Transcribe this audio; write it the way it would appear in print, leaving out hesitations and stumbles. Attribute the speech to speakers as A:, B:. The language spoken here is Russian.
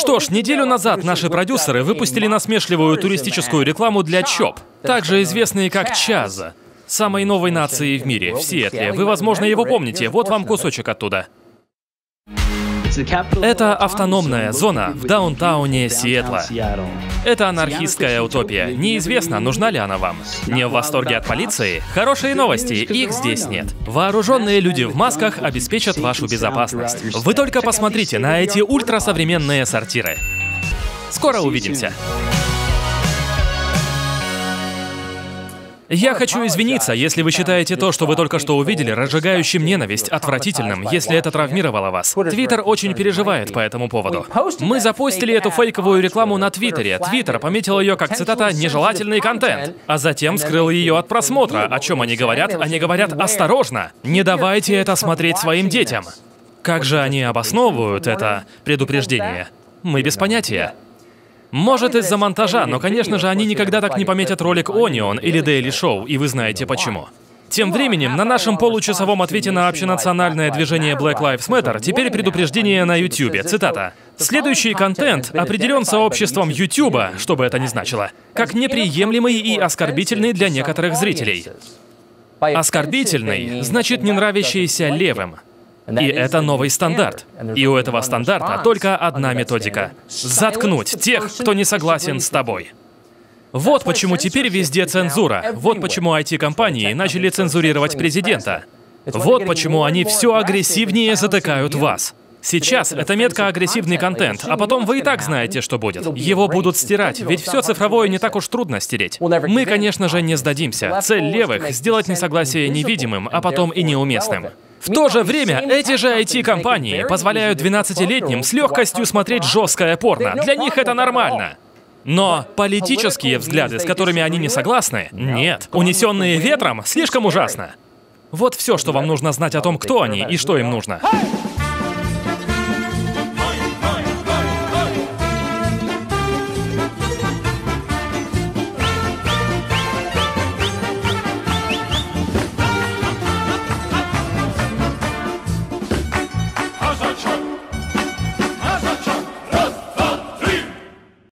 A: Что ж, неделю назад наши продюсеры выпустили насмешливую туристическую рекламу для ЧОП, также известные как Чаза, самой новой нации в мире, в Сиэтле. Вы, возможно, его помните, вот вам кусочек оттуда. Это автономная зона в даунтауне Сиэтла. Это анархистская утопия. Неизвестно, нужна ли она вам. Не в восторге от полиции? Хорошие новости, их здесь нет. Вооруженные люди в масках обеспечат вашу безопасность. Вы только посмотрите на эти ультрасовременные сортиры. Скоро увидимся. Я хочу извиниться, если вы считаете то, что вы только что увидели, разжигающим ненависть, отвратительным, если это травмировало вас. Твиттер очень переживает по этому поводу. Мы запустили эту фейковую рекламу на Твиттере. Твиттер пометил ее как, цитата, «нежелательный контент», а затем скрыл ее от просмотра. О чем они говорят? Они говорят «осторожно! Не давайте это смотреть своим детям». Как же они обосновывают это предупреждение? Мы без понятия. Может, из-за монтажа, но, конечно же, они никогда так не пометят ролик Onion или Daily Show, и вы знаете почему. Тем временем, на нашем получасовом ответе на общенациональное движение Black Lives Matter теперь предупреждение на YouTube, цитата. «Следующий контент определен сообществом YouTube, что бы это ни значило, как неприемлемый и оскорбительный для некоторых зрителей». Оскорбительный значит не нравящийся левым. И это новый стандарт. И у этого стандарта только одна методика — заткнуть тех, кто не согласен с тобой. Вот почему теперь везде цензура. Вот почему IT-компании начали цензурировать президента. Вот почему они все агрессивнее затыкают вас. Сейчас это метко агрессивный контент, а потом вы и так знаете, что будет. Его будут стирать, ведь все цифровое не так уж трудно стереть. Мы, конечно же, не сдадимся. Цель левых — сделать несогласие невидимым, а потом и неуместным. В то же время эти же IT-компании позволяют 12-летним с легкостью смотреть жесткое порно. Для них это нормально. Но политические взгляды, с которыми они не согласны, нет. Унесенные ветром, слишком ужасно. Вот все, что вам нужно знать о том, кто они и что им нужно.